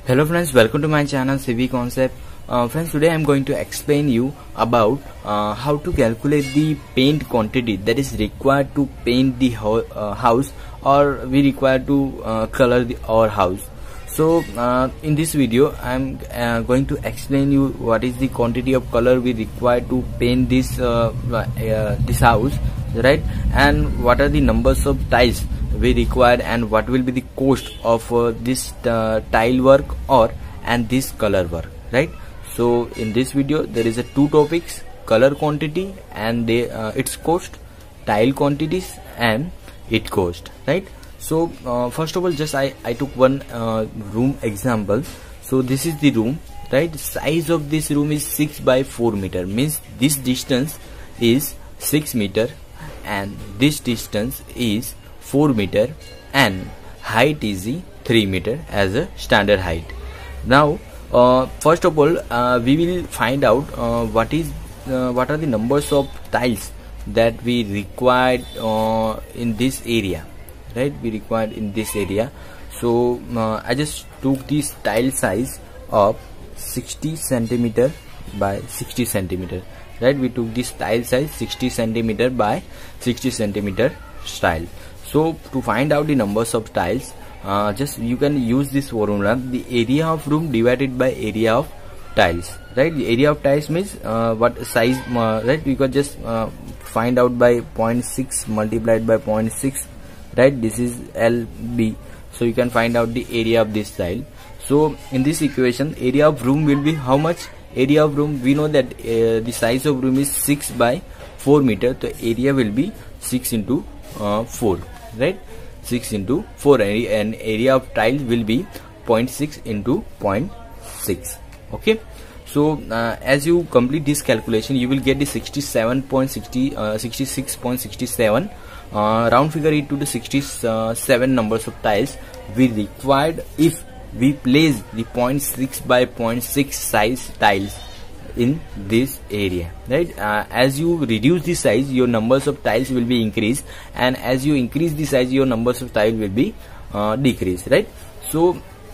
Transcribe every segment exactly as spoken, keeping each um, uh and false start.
Hello friends, welcome to my channel C V Concept. Uh, friends, today I am going to explain you about uh, how to calculate the paint quantity that is required to paint the ho uh, house, or we require to uh, color the, our house. So uh, in this video I am uh, going to explain you what is the quantity of color we require to paint this uh, uh, this house, right? And what are the numbers of tiles we required, and what will be the cost of uh, this uh, tile work or and this color work, right? So in this video there is a two topics: color quantity and they, uh, its cost, tile quantities and it cost, right? So uh, first of all, just I, I took one uh, room example. So this is the room, right? The size of this room is six by four meter, means this distance is six meter and this distance is four meter and height is the three meter as a standard height. Now uh, first of all uh, we will find out uh, what is uh, what are the numbers of tiles that we required uh, in this area, right? We required in this area. So uh, I just took this tile size of sixty centimeter by sixty centimeter, right? We took this tile size sixty centimeter by sixty centimeter style. So to find out the numbers of tiles, uh, just you can use this formula: the area of room divided by area of tiles, right? The area of tiles means uh, what size, uh, right? You can just uh, find out by zero point six multiplied by zero point six, right? This is L B, so you can find out the area of this tile. So in this equation, area of room will be how much? Area of room, we know that uh, the size of room is six by four meter, so area will be six into uh, four, right? Six into four, and area of tile will be zero point six into zero point six. Okay, so uh, as you complete this calculation, you will get the sixty-seven point six zero, uh, sixty-six point six seven. Uh, round figure it to the sixty-seven numbers of tiles we required if we place the zero point six by zero point six size tiles in this area, right? Uh, as you reduce the size, your numbers of tiles will be increased, and as you increase the size, your numbers of tiles will be uh, decreased, right? So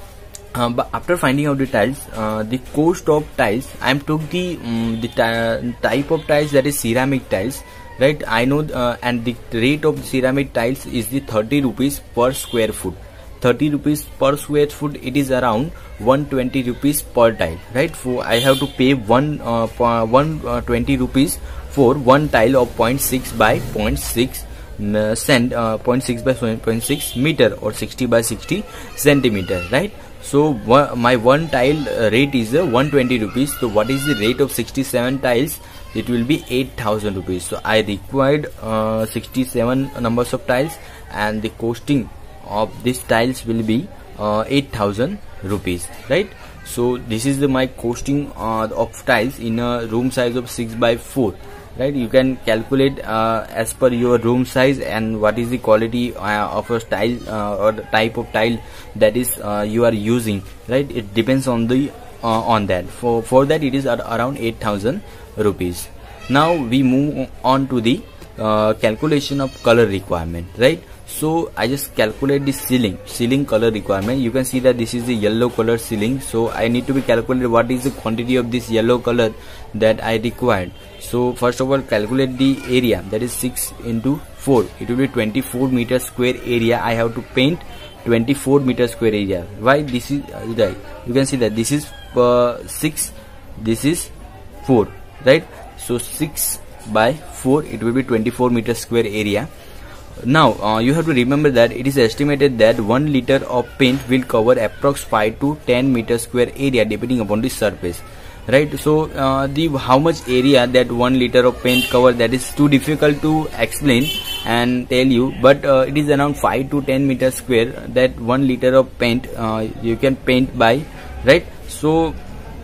uh, but after finding out the tiles, uh, the cost of tiles, I am took the um, the type of tiles, that is ceramic tiles, right? I know, uh, and the rate of ceramic tiles is the thirty rupees per square foot. thirty rupees per square foot, it is around one hundred twenty rupees per tile, right? For I have to pay one uh, one uh, twenty rupees for one tile of zero point six by zero point six uh, cent uh, zero point six by zero point six meter or sixty by sixty centimeter, right? So one, my one tile uh, rate is uh, one hundred twenty rupees. So what is the rate of sixty-seven tiles? It will be eight thousand rupees. So I required uh, sixty-seven numbers of tiles, and the costing of these tiles will be uh, eight thousand rupees, right? So this is the my costing uh, of tiles in a room size of six by four, right? You can calculate uh, as per your room size and what is the quality uh, of a tile uh, or the type of tile that is uh, you are using, right? It depends on the uh, on that. For for that it is at around eight thousand rupees. Now we move on to the uh, calculation of color requirement, right? So I just calculate the ceiling ceiling color requirement. You can see that this is the yellow color ceiling, so I need to be calculated what is the quantity of this yellow color that I required. So first of all, calculate the area, that is six into four, it will be twenty-four meter square area. I have to paint twenty-four meter square area. Why? This is uh, right. You can see that this is uh, six, this is four, right? So six by four, it will be twenty-four meter square area. Now uh, you have to remember that it is estimated that one liter of paint will cover approx five to ten meter square area depending upon the surface, right? So uh, the how much area that one liter of paint cover, that is too difficult to explain and tell you, but uh, it is around five to ten meter square that one liter of paint uh, you can paint by, right? So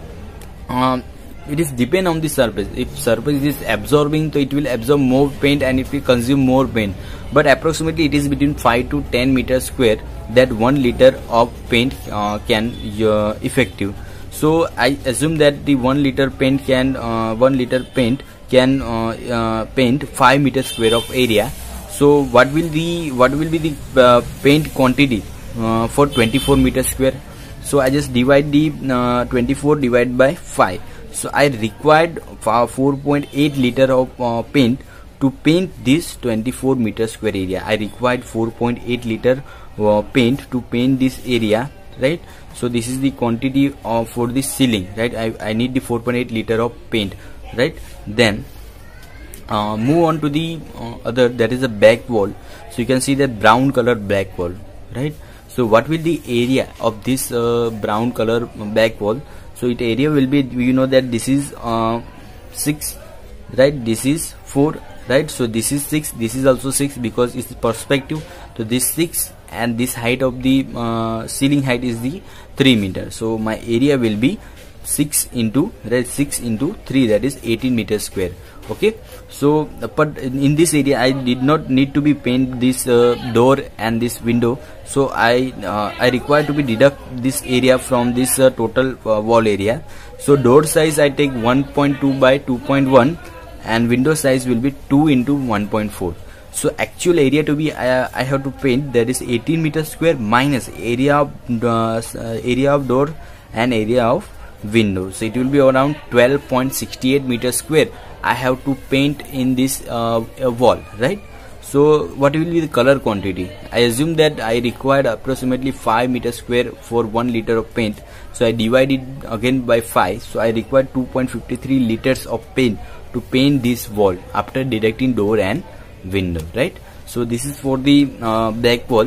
um, it is depend on the surface. If surface is absorbing, so it will absorb more paint, and if we consume more paint, but approximately it is between five to ten meter square that one liter of paint uh, can uh, effective. So I assume that the one liter paint can uh, one liter paint can uh, uh, paint five meter square of area. So what will the what will be the uh, paint quantity uh, for twenty-four meter square? So I just divide the uh, twenty-four divided by five. So I required four point eight liter of uh, paint to paint this twenty-four meter square area. I required four point eight liter uh, paint to paint this area, right? So this is the quantity of for the ceiling, right? I, I need the four point eight liter of paint, right? Then uh, move on to the uh, other, that is a back wall. So you can see that brown color back wall, right? So what will the area of this uh, brown color back wall? So it area will be, you know that this is uh, six, right? This is four, right? So this is six, this is also six because it's perspective. So this six and this height of the uh, ceiling height is the three meter. So my area will be six into, right, six into three, that is eighteen meters square. Okay, so but in this area I did not need to be paint this uh, door and this window. So I uh, I require to be deduct this area from this uh, total uh, wall area. So door size I take one point two by two point one and window size will be two into one point four. So actual area to be uh, I have to paint, that is eighteen meters square minus area of uh, area of door and area of window. So it will be around twelve point six eight meters square I have to paint in this uh, wall, right? So what will be the color quantity? I assume that I required approximately five meters square for one liter of paint. So I divide it again by five. So I require two point five three liters of paint to paint this wall after deducting door and window, right? So this is for the uh, back wall.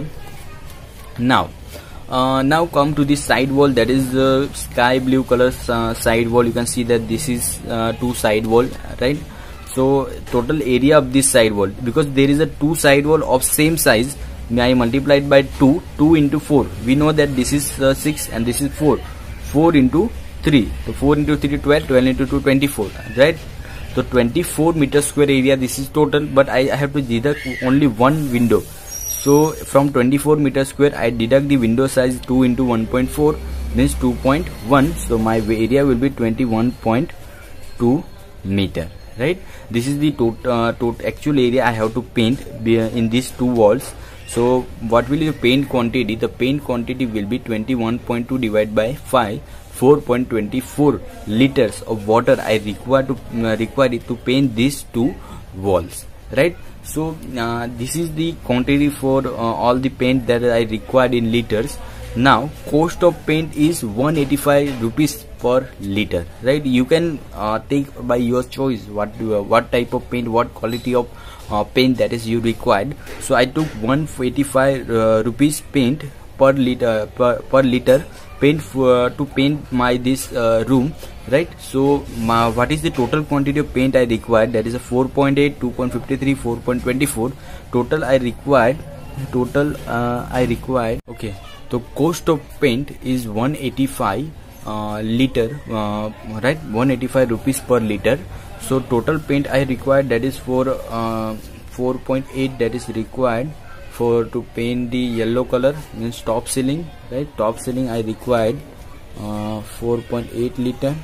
Now uh, now come to the side wall, that is the uh, sky blue color uh, side wall. You can see that this is uh, two side wall, right? So total area of this side wall, because there is a two side wall of same size, I multiplied by two, two into four. We know that this is uh, six and this is four. four into three. So four into three, twelve, twelve into two, twenty-four, right? So twenty-four meter square area, this is total, but I, I have to deduct only one window. So from twenty-four meter square I deduct the window size, two into one point four means two point one. So my area will be twenty-one point two meter, right? This is the total uh, tot actual area I have to paint in these two walls. So what will be the paint quantity? The paint quantity will be twenty-one point two divided by five, four point two four liters of water I require to uh, require it to paint these two walls, right? So uh, this is the quantity for uh, all the paint that I required in liters. Now cost of paint is one hundred eighty-five rupees per liter, right? You can uh, take by your choice what do, uh, what type of paint, what quality of uh, paint that is you required. So I took one hundred eighty-five uh, rupees paint per liter per, per liter paint for, uh, to paint my this uh, room, right? So my, what is the total quantity of paint I required? That is a four point eight, two point five three, four point two four. Total I required total uh, I required okay. So cost of paint is one hundred eighty-five uh, liter, uh, right? one hundred eighty-five rupees per liter. So total paint I required, that is for uh, four point eight, that is required for to paint the yellow color, means top ceiling, right? Top ceiling I required uh, four point eight liter.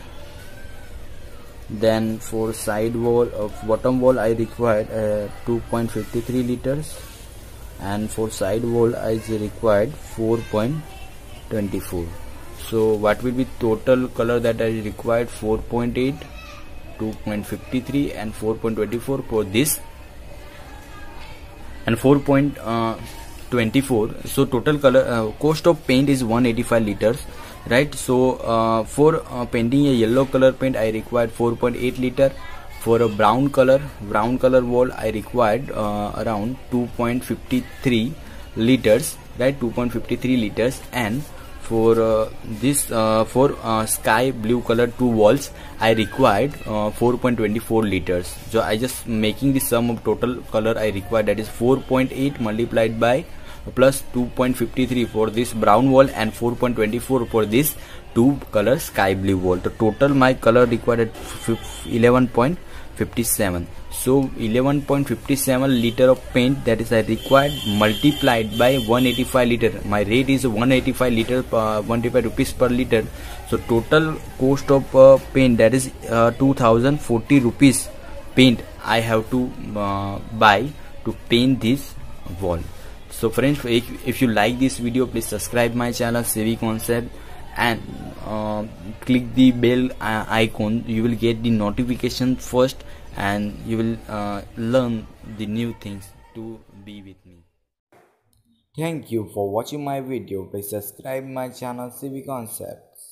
Then for side wall of bottom wall I required uh, two point five three liters, and for side wall I required four point two four. So what will be total color that I required? four point eight, two point five three and four point two four for this, and four point two four. So total color uh, cost of paint is one hundred eighty-five liters, right? So uh, for uh, painting a yellow color paint I required four point eight liter. For a brown color brown color wall I required uh, around two point five three liters, right? two point five three liters. And for uh, this uh, for uh, sky blue color two walls I required uh, four point two four liters. So I just making the sum of total color I required, that is four point eight multiplied by plus two point five three for this brown wall and four point two four for this two color sky blue wall. The total my color required eleven point five seven. So eleven point five seven liter of paint, that is I required, multiplied by one hundred eighty-five liter. My rate is one hundred eighty-five liter, uh, one hundred eighty-five rupees per liter. So total cost of uh, paint, that is uh, two thousand forty rupees paint I have to uh, buy to paint this wall. So friends, if, if you like this video, please subscribe my channel C V Concept, and uh, click the bell uh, icon. You will get the notification first, and you will uh, learn the new things to be with me. Thank you for watching my video. Please subscribe my channel C V Concepts.